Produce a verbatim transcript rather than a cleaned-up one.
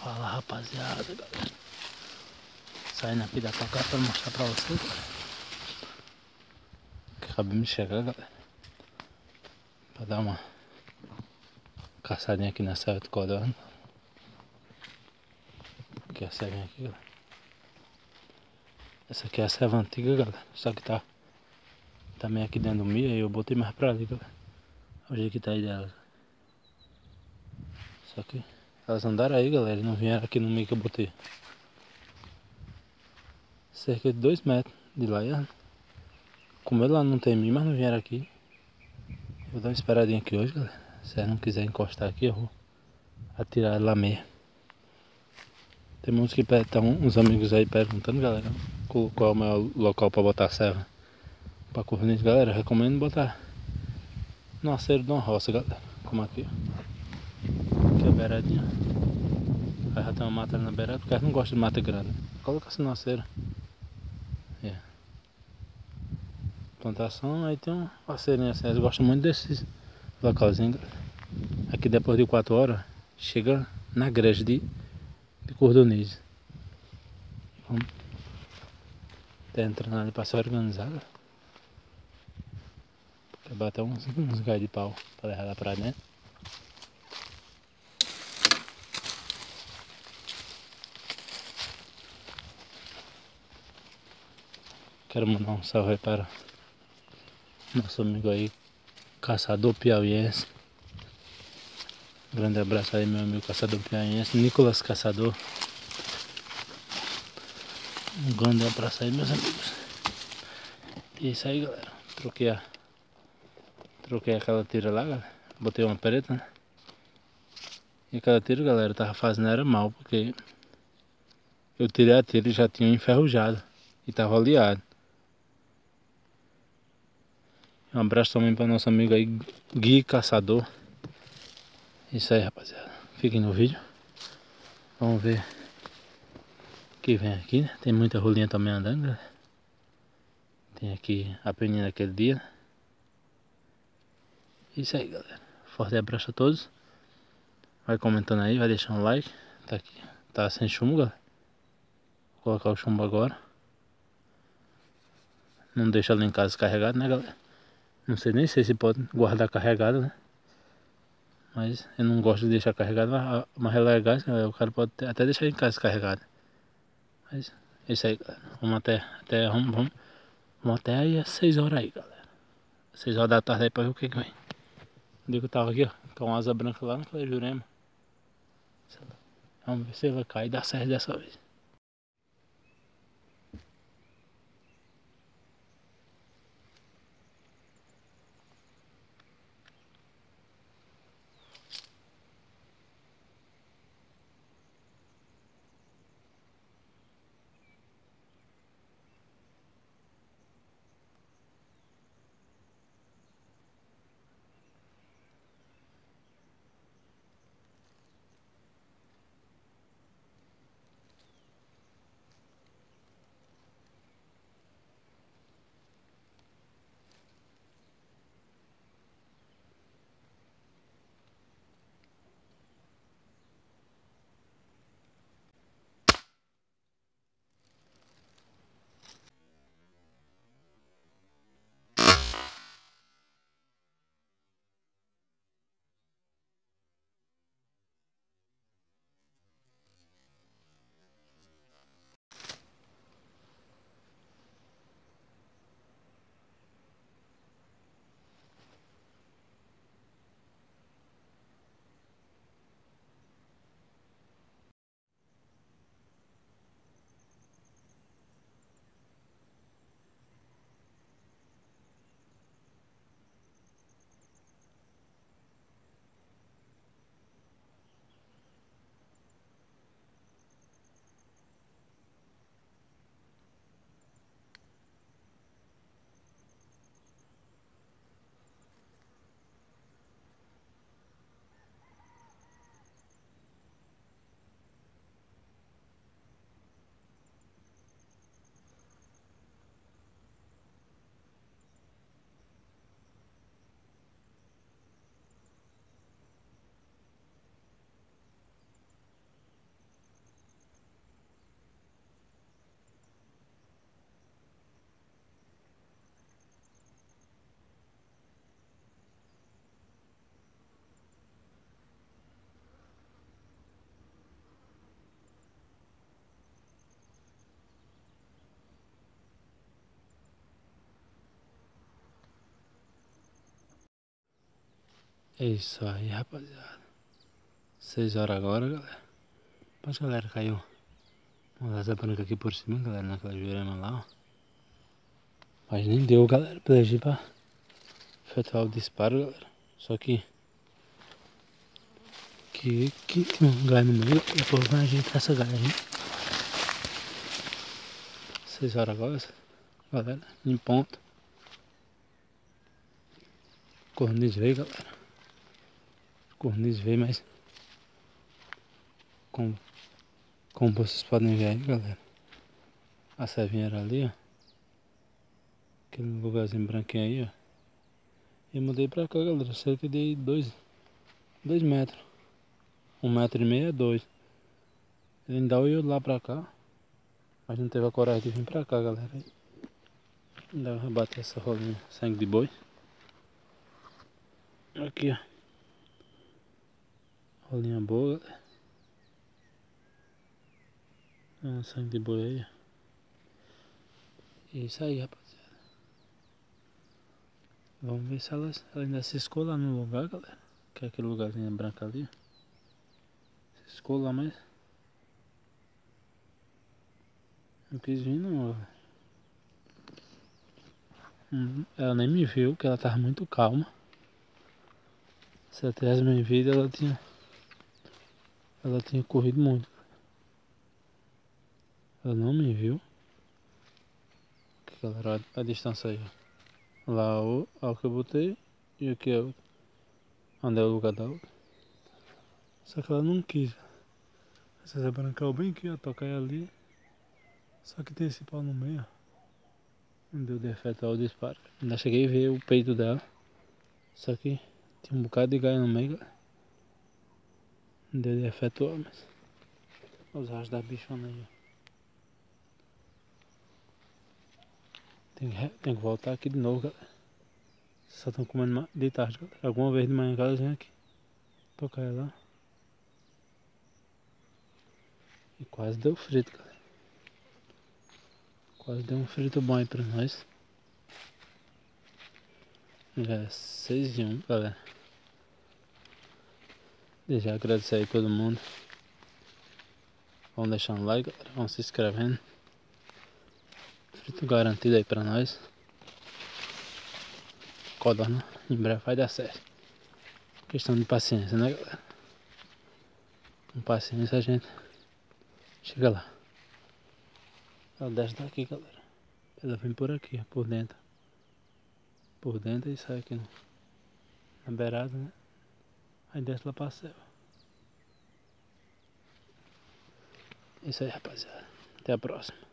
Fala, rapaziada, galera. Saindo aqui da toca pra mostrar pra vocês, galera. Acabamos de chegar, galera. Pra dar uma caçadinha aqui na serra do Codorna. Aqui é a serrinha aqui, galera. Essa aqui é a serva antiga, galera. Só que tá também aqui dentro do milho. E eu botei mais pra ali, galera. Olha o jeito que tá aí delas. Só que elas andaram aí, galera. E não vieram aqui no meio que eu botei. Cerca de dois metros de lá. E como lá não tem milho, mas não vieram aqui. Vou dar uma esperadinha aqui hoje, galera. Se ela não quiser encostar aqui, eu vou atirar ela mesmo. Tem uns que tá uns amigos aí perguntando, galera, qual é o melhor local pra botar a serra pra corneta. Galera, eu recomendo botar no aceiro de uma roça, galera. Como aqui, ó. Aqui é a beiradinha. Aí já tem uma mata ali na beirada, porque eles não gostam de mata grande. Coloca assim no aceiro. É. Plantação, aí tem um aceirinho assim. Eles gostam muito desses localzinhos, galera. Aqui depois de quatro horas, chega na igreja de, de Cordonês. Vamos. Tá entrando ali pra se organizar, galera. Quer bater uns, uns galhos de pau pra levar lá pra dentro. Quero mandar um salve aí para nosso amigo aí, caçador piauiense. Um grande abraço aí, meu amigo caçador piauiense, Nicolas Caçador. Um grande abraço aí, meus amigos. E é isso aí, galera. Troquei a Troquei aquela tira lá, galera. Botei uma preta, né? E aquela tira, galera, tava fazendo era mal, porque eu tirei a tira e já tinha enferrujado. E tava oleado. Um abraço também para nosso amigo aí, Gui Caçador. Isso aí, rapaziada. Fiquem no vídeo. Vamos ver o que vem aqui, né? Tem muita rolinha também andando, galera. Tem aqui a peninha daquele dia. Isso aí, galera. Forte abraço a todos. Vai comentando aí, vai deixando um like. Tá aqui. Tá sem chumbo, galera. Vou colocar o chumbo agora. Não deixa lá em casa carregado, né, galera? Não sei nem sei se pode guardar carregado, né? Mas eu não gosto de deixar carregado, mas, mas ela é gás, o cara pode até deixar em casa carregado. Mas é isso aí, galera. Vamos até, até, vamos, vamos, vamos até aí às seis horas aí, galera. seis horas da tarde aí pra ver o que que vem. O dia que eu tava aqui, ó, com uma asa branca lá naquela Jurema. Vamos ver se vai cair e dar certo dessa vez. É isso aí, rapaziada. seis horas agora, galera. Mas galera, caiu uma asa branca aqui por cima, galera, naquela jurema lá, ó. Mas nem deu, galera, pra agir pra efetuar o disparo, galera. Só que que, que tem um galho no meio, e depois vai ajeitar essa galha aí. seis horas agora, galera, em ponto. Corniz veio, galera. Corniz veio, mas como, como vocês podem ver aí, galera, a servinha era ali, ó. Aquele lugarzinho branquinho aí, ó. E mudei pra cá, galera, cerca de dois, dois metros. Um metro e meio é dois. Ele ainda olhou lá pra cá, mas não teve a coragem de vir pra cá, galera. Ainda vai bater essa rolinha sangue de boi. Aqui, ó. Rolinha boa, galera. Ah, sangue de boi aí, ó. É isso aí, rapaziada. Vamos ver se ela, ela ainda se escou lá no lugar, galera. Que é aquele lugarzinho branco ali, ó. Se escou lá, mas não quis vir não, ó. Hum, ela nem me viu, que ela tava muito calma. Se ela tivesse me visto, ela tinha Ela tinha corrido muito. Ela não me viu. Aqui, galera, a distância aí, ó. Lá o, ó, que eu botei. E aqui é o, onde é o lugar da outra. Só que ela não quis. Essa Zé Branca bem aqui, ó. Toca ali. Só que tem esse pau no meio, ó. Não deu de efetuar o disparo. Ainda cheguei a ver o peito dela. Só que tinha um bocado de galho no meio, galera. Não deu de efetuar, mas os rastros da bichona aí, ó. Tem que, tem que voltar aqui de novo, galera. Só estão comendo de tarde, galera. Alguma vez de manhã em casa vem aqui. Tocar ela. E quase deu frito, galera. Quase deu um frito bom aí pra nós. Já é seis e um, galera. Deixa eu agradecer aí todo mundo. Vamos deixando like, galera. Vamos se inscrevendo. Frito garantido aí pra nós. Codorna, em breve vai dar certo. Questão de paciência, né, galera? Com paciência a gente chega lá. Ela desce daqui, galera. Ela vem por aqui, por dentro. Por dentro e sai aqui no, na beirada, né? Aí desce lá pra céu. É isso aí, rapaziada. Até a próxima.